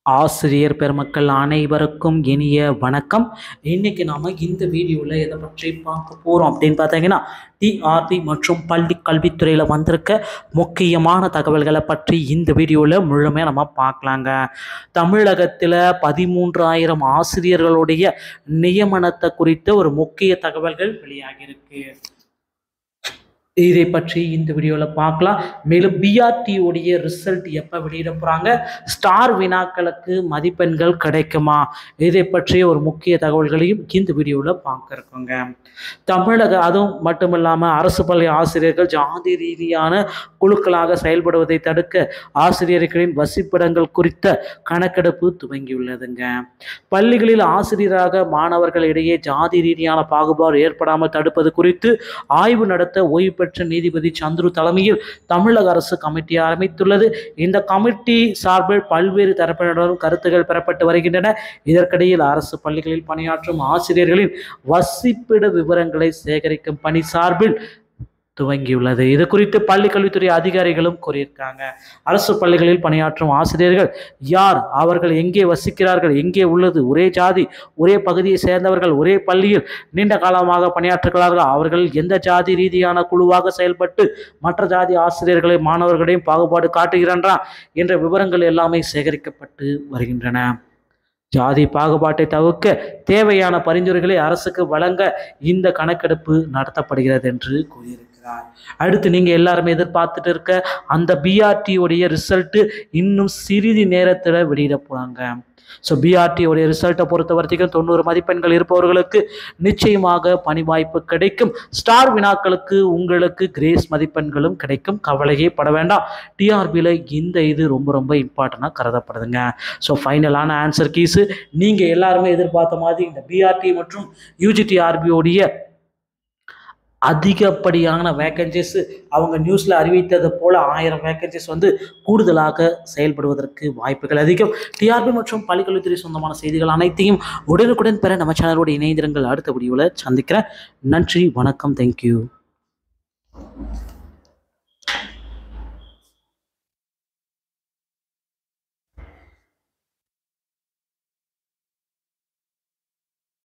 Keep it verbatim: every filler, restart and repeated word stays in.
ஆசிரியர் பெருமக்கள் அனைவருக்கும் இனிய வணக்கம். இன்னைக்கு நாம இந்த வீடியோவில் எதை பற்றி பார்க்க போகிறோம் அப்படின்னு பார்த்தீங்கன்னா, டிஆர்பி மற்றும் பள்ளி கல்வித்துறையில் வந்திருக்க முக்கியமான தகவல்களை பற்றி இந்த வீடியோவில் முழுமையாக நம்ம பார்க்கலாங்க. தமிழகத்தில் பதிமூன்றாயிரம் ஆசிரியர்களுடைய நியமனத்தை குறித்த ஒரு முக்கிய தகவல்கள் வெளியாகியிருக்கு. இதை பற்றி இந்த வீடியோவில் பார்க்கலாம். மேலும் பிஆர்டி உடைய ரிசல்ட் எப்போ வெளியிட போகிறாங்க, ஸ்டார் வினாக்களுக்கு மதிப்பெண்கள் கிடைக்குமா, இதை பற்றிய ஒரு முக்கிய தகவல்களையும் இந்த வீடியோவில் பார்க்க இருக்கோங்க. தமிழக அதுவும் மட்டும் இல்லாமல் அரசு பள்ளி ஆசிரியர்கள் ஜாதி ரீதியான குழுக்களாக செயல்படுவதை தடுக்க ஆசிரியர்களின் வசிப்பிடங்கள் குறித்த கணக்கெடுப்பு துவங்கியுள்ளதுங்க. பள்ளிகளில் ஆசிரியராக மாணவர்கள் இடையே ஜாதி ரீதியான பாகுபாடு ஏற்படாமல் தடுப்பது குறித்து ஆய்வு நடத்த ஓய்வு பெற்ற நீதிபதி சந்துரு தலைமையில் தமிழக அரசு கமிட்டி அமைத்துள்ளது. இந்த கமிட்டி சார்பில் பல்வேறு தரப்பினரும் கருத்துக்கள் பெறப்பட்டு வருகின்றன. இதற்கிடையில் அரசு பள்ளிகளில் பணியாற்றும் ஆசிரியர்களின் வசிப்பிட விவரங்களை சேகரிக்கும் பணி சார்பில் துவங்கியுள்ளது. இது குறித்து பள்ளி கல்வித்துறை அதிகாரிகளும் கூறியிருக்காங்க. அரசு பள்ளிகளில் பணியாற்றும் ஆசிரியர்கள் யார், அவர்கள் எங்கே வசிக்கிறார்கள், எங்கே உள்ளது, ஒரே ஜாதி ஒரே பகுதியை சேர்ந்தவர்கள், ஒரே பள்ளியில் நீண்ட காலமாக பணியாற்றுகிறார்கள், அவர்கள் எந்த ஜாதி ரீதியான குழுவாக செயல்பட்டு மற்ற ஜாதி ஆசிரியர்களை மாணவர்களையும் பாகுபாடு காட்டுகிறார்களா என்ற விவரங்கள் எல்லாமே சேகரிக்கப்பட்டு வருகின்றன. ஜாதி பாகுபாட்டை தவிர்க்க தேவையான பரிந்துரைகளை அரசுக்கு வழங்க இந்த கணக்கெடுப்பு நடத்தப்படுகிறது என்று கூறியிருக்கிறார். அடுத்து நீங்க எல்லாருமே எதிர்பார்த்துட்டு இருக்க அந்த பிஆர்டி உடைய ரிசல்ட் இன்னும் சிறிது நேரத்தில் வெளியிட போறாங்க. ஸோ பிஆர்டி உடைய ரிசல்ட்டை பொறுத்த வரைக்கும் தொண்ணூறு மதிப்பெண்கள் இருப்பவர்களுக்கு நிச்சயமாக பணி வாய்ப்பு கிடைக்கும். ஸ்டார் வினாக்களுக்கு உங்களுக்கு கிரேஸ் மதிப்பெண்களும் கிடைக்கும். கவலையே பட வேண்டாம். டிஆர்பியில் இந்த இது ரொம்ப ரொம்ப இம்பார்ட்டண்டாக கருதப்படுதுங்க. ஸோ ஃபைனலான ஆன்சர் கீஸு நீங்கள் எல்லாருமே எதிர்பார்த்த மாதிரி இந்த பிஆர்டி மற்றும் யூஜிடிஆர்பியோடைய அதிகப்படியான வேக்கன்சிஸ் அவங்க நியூஸில் அறிவித்தது போல ஆயிரம் வேக்கன்சிஸ் வந்து கூடுதலாக செயல்படுவதற்கு வாய்ப்புகள் அதிகம். டிஆர்பி மற்றும் பள்ளிக்கல்வித்துறை சொந்தமான செய்திகள் அனைத்தையும் உடனுக்குடன் பெற நம்ம சேனலோடு இணைந்திருங்கள். அடுத்த வீடியோவில் சந்திக்கிறேன். நன்றி, வணக்கம், தேங்க்யூ.